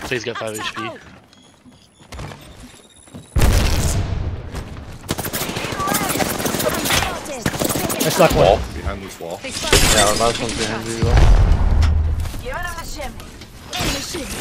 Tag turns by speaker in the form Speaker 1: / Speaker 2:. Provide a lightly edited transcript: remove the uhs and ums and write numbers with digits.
Speaker 1: Please get 5 HP.
Speaker 2: I stuck one.
Speaker 3: Behind this wall.
Speaker 4: Yeah, our last one's behind you.
Speaker 5: Giving him a shimmy.